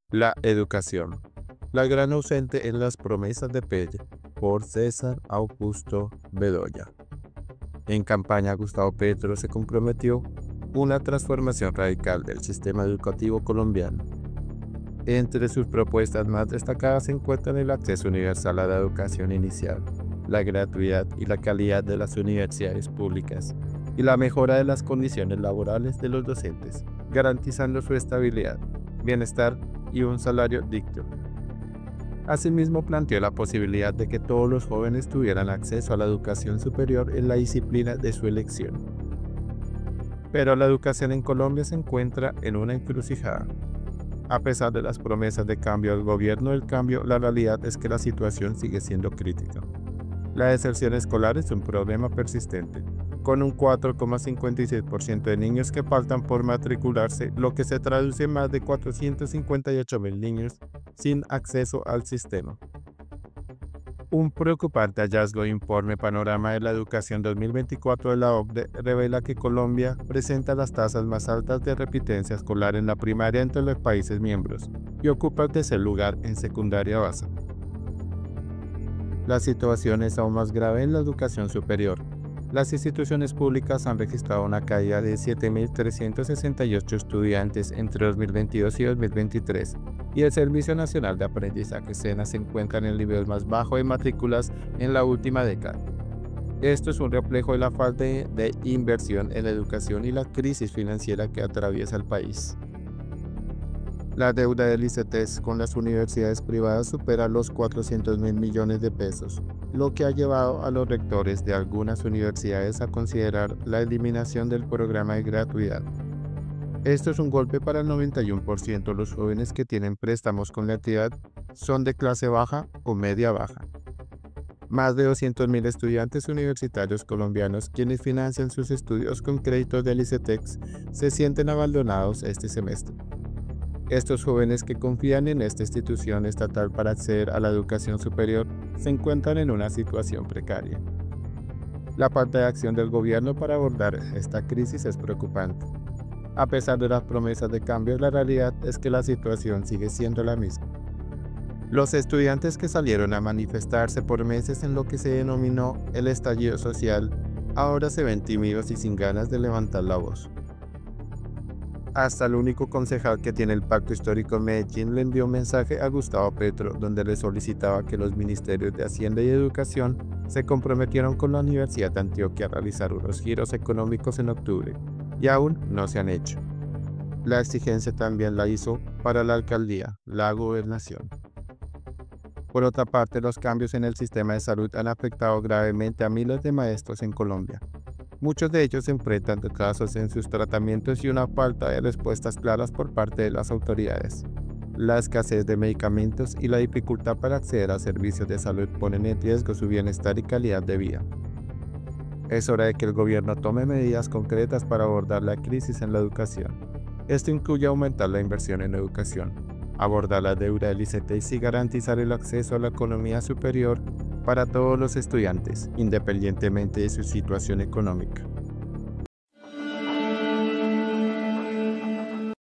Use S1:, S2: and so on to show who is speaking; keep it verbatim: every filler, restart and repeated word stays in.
S1: La educación, la gran ausente en las promesas de Pelle, por César Augusto Bedoya. En campaña, Gustavo Petro se comprometió una transformación radical del sistema educativo colombiano. Entre sus propuestas más destacadas se encuentran el acceso universal a la educación inicial, la gratuidad y la calidad de las universidades públicas y la mejora de las condiciones laborales de los docentes, garantizando su estabilidad, bienestar y un salario digno. Asimismo, planteó la posibilidad de que todos los jóvenes tuvieran acceso a la educación superior en la disciplina de su elección. Pero la educación en Colombia se encuentra en una encrucijada. A pesar de las promesas de cambio del gobierno del cambio, la realidad es que la situación sigue siendo crítica. La deserción escolar es un problema persistente, con un cuatro coma cincuenta y seis por ciento de niños que faltan por matricularse, lo que se traduce en más de cuatrocientos cincuenta y ocho mil niños sin acceso al sistema. Un preocupante hallazgo de Informe Panorama de la Educación dos mil veinticuatro de la O C D E revela que Colombia presenta las tasas más altas de repitencia escolar en la primaria entre los países miembros y ocupa el tercer lugar en secundaria básica. La situación es aún más grave en la educación superior. Las instituciones públicas han registrado una caída de siete mil trescientos sesenta y ocho estudiantes entre dos mil veintidós y dos mil veintitrés, y el Servicio Nacional de Aprendizaje SENA se encuentra en el nivel más bajo de matrículas en la última década. Esto es un reflejo de la falta de inversión en la educación y la crisis financiera que atraviesa el país. La deuda del ICETEX con las universidades privadas supera los cuatrocientos mil millones de pesos, lo que ha llevado a los rectores de algunas universidades a considerar la eliminación del programa de gratuidad. Esto es un golpe para el noventa y uno por ciento de los jóvenes que tienen préstamos con la entidad son de clase baja o media baja. Más de doscientos mil estudiantes universitarios colombianos quienes financian sus estudios con créditos del ICETEX se sienten abandonados este semestre. Estos jóvenes que confían en esta institución estatal para acceder a la educación superior se encuentran en una situación precaria. La falta de acción del gobierno para abordar esta crisis es preocupante. A pesar de las promesas de cambio, la realidad es que la situación sigue siendo la misma. Los estudiantes que salieron a manifestarse por meses en lo que se denominó el estallido social, ahora se ven tímidos y sin ganas de levantar la voz. Hasta el único concejal que tiene el pacto histórico en Medellín le envió un mensaje a Gustavo Petro donde le solicitaba que los ministerios de Hacienda y Educación se comprometieron con la Universidad de Antioquia a realizar unos giros económicos en octubre, y aún no se han hecho. La exigencia también la hizo para la alcaldía, la gobernación. Por otra parte, los cambios en el sistema de salud han afectado gravemente a miles de maestros en Colombia. Muchos de ellos se enfrentan retrasos en sus tratamientos y una falta de respuestas claras por parte de las autoridades. La escasez de medicamentos y la dificultad para acceder a servicios de salud ponen en riesgo su bienestar y calidad de vida. Es hora de que el gobierno tome medidas concretas para abordar la crisis en la educación. Esto incluye aumentar la inversión en educación, abordar la deuda del ICETEX y garantizar el acceso a la economía superior para todos los estudiantes, independientemente de su situación económica.